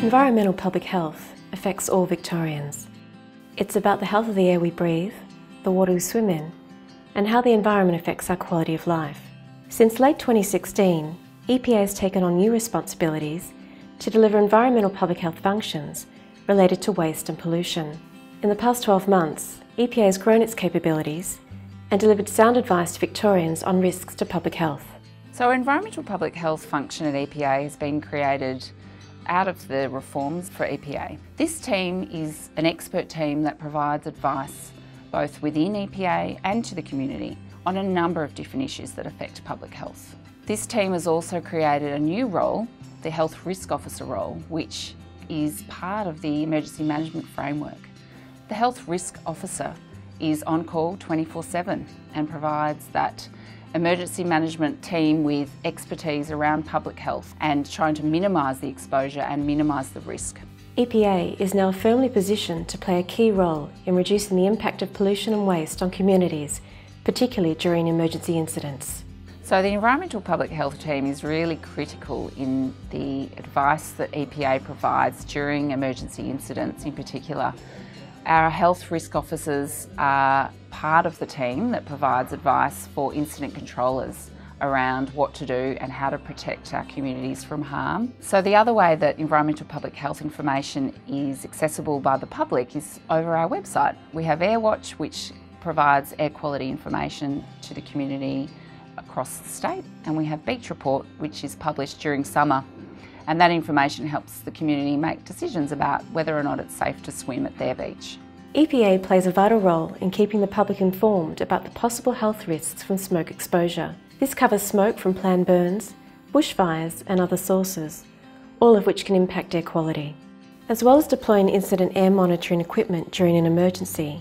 Environmental public health affects all Victorians. It's about the health of the air we breathe, the water we swim in, and how the environment affects our quality of life. Since late 2016, EPA has taken on new responsibilities to deliver environmental public health functions related to waste and pollution. In the past 12 months, EPA has grown its capabilities and delivered sound advice to Victorians on risks to public health. So our environmental public health function at EPA has been created out of the reforms for EPA. This team is an expert team that provides advice both within EPA and to the community on a number of different issues that affect public health. This team has also created a new role, the Health Risk Officer role, which is part of the emergency management framework. The Health Risk Officer is on call 24/7 and provides that emergency management team with expertise around public health and trying to minimise the exposure and minimise the risk. EPA is now firmly positioned to play a key role in reducing the impact of pollution and waste on communities, particularly during emergency incidents. So the environmental public health team is really critical in the advice that EPA provides during emergency incidents in particular. Our health risk officers are part of the team that provides advice for incident controllers around what to do and how to protect our communities from harm. So the other way that environmental public health information is accessible by the public is over our website. We have AirWatch, which provides air quality information to the community across the state, and we have Beach Report, which is published during summer, and that information helps the community make decisions about whether or not it's safe to swim at their beach. EPA plays a vital role in keeping the public informed about the possible health risks from smoke exposure. This covers smoke from planned burns, bushfires and other sources, all of which can impact air quality. As well as deploying incident air monitoring equipment during an emergency,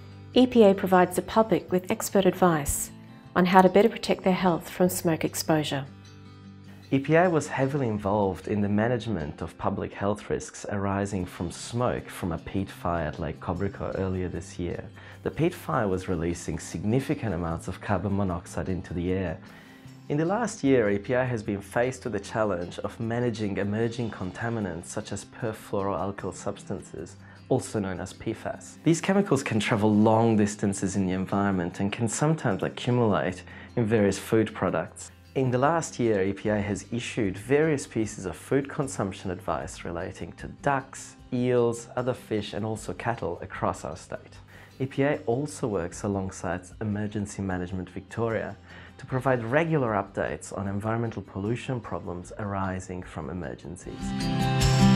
EPA provides the public with expert advice on how to better protect their health from smoke exposure. EPA was heavily involved in the management of public health risks arising from smoke from a peat fire at Lake Cobrico earlier this year. The peat fire was releasing significant amounts of carbon monoxide into the air. In the last year, EPA has been faced with the challenge of managing emerging contaminants such as perfluoroalkyl substances, also known as PFAS. These chemicals can travel long distances in the environment and can sometimes accumulate in various food products. In the last year, EPA has issued various pieces of food consumption advice relating to ducks, eels, other fish and also cattle across our state. EPA also works alongside Emergency Management Victoria to provide regular updates on environmental pollution problems arising from emergencies.